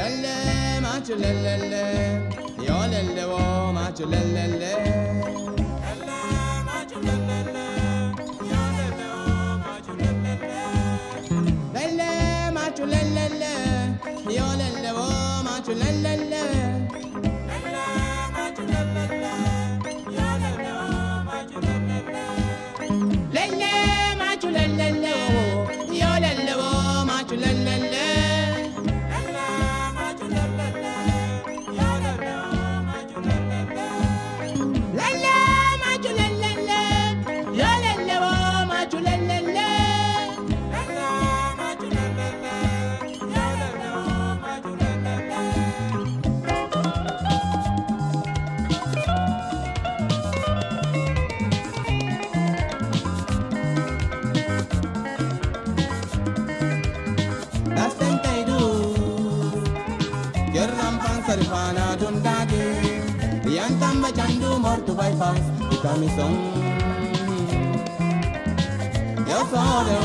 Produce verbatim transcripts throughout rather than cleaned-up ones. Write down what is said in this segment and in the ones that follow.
Lele macho lele, yo lele wo macho lele. Lele macho lele, yo lele wo macho lele. Lele macho lele, yo lele wo macho lele. Lele macho lele, yo lele wo macho lele. Lele macho lele, yo lele wo macho lele. Sarifana dundage, yantamba chandu morto by fans, itami song. Yo sore,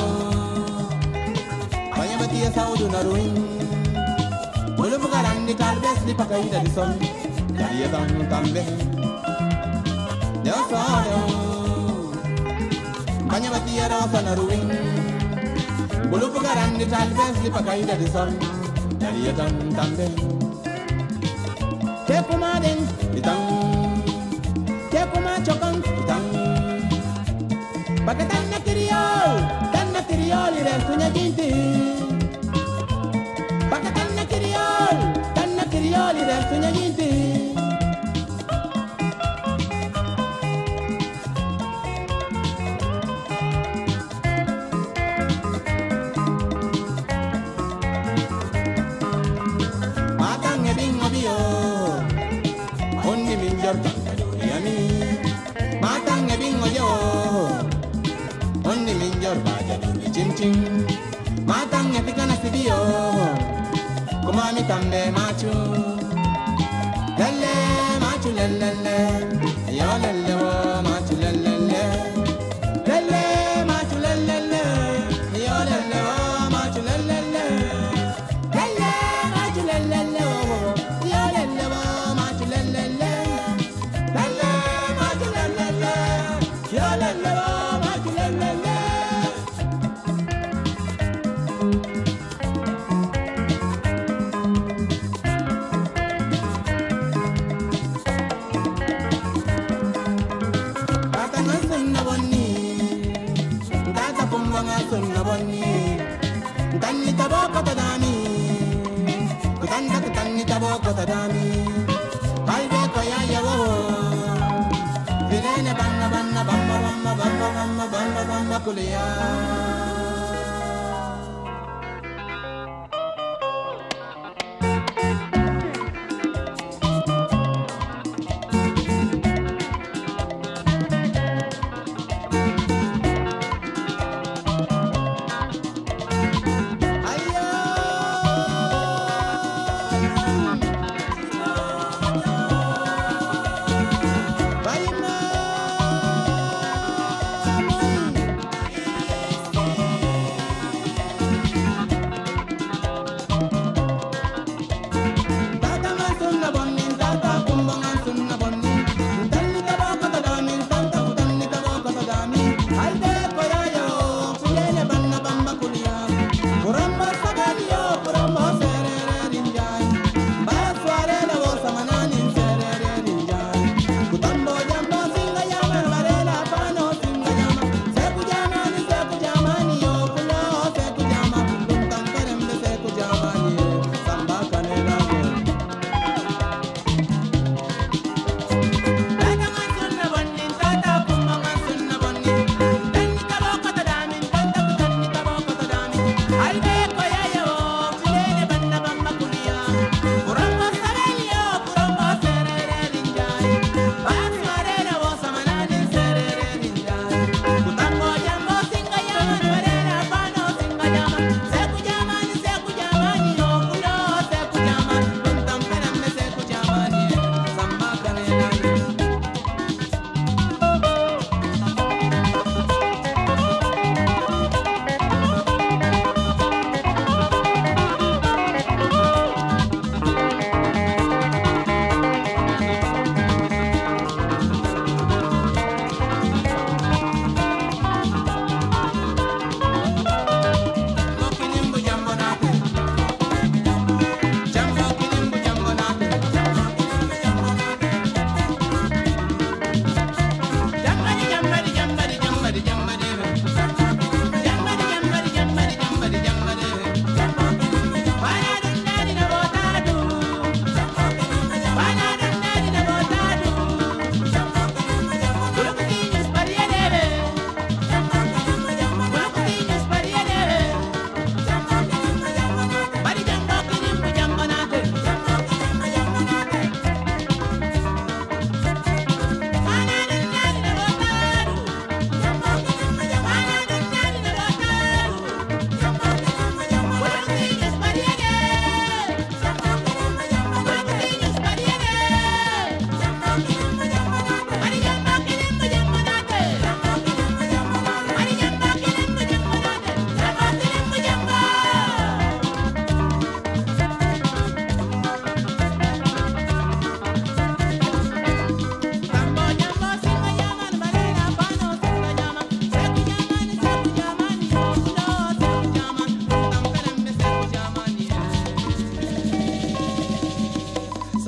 kaya batia saudu naruin. Mulu bukaran di kalbes di pakai dari son, jadi tang tambe. Yo sore, kaya batia rasa naruin. Mulu bukaran di kalbes di pakai dari son, jadi tang tambe. Tekuma ding, itang. Tekuma chokang, itang. Pakai tanah kiriol, tanah kiriol iresunya jinti. Pakai tanah kiriol, tanah kiriol iresunya jinti. Matang ngebing ngobio. Ondi minjar yami, matang ngebingo yo. Ondi minjar baja dumi cim cim, matang ngepika nasi bio. Kumami tambe machu, lele machu lele, yo lele wo machu lele, lele machu lele, yo lele wo machu lele, lele machu lele wo, yo lele wo machu lele. Tanni taboko tadami, kutanda kutanni taboko tadami. Kalbe koya yawo, virene banna banna bamba bamba bamba bamba bamba bamba kuliya.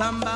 samba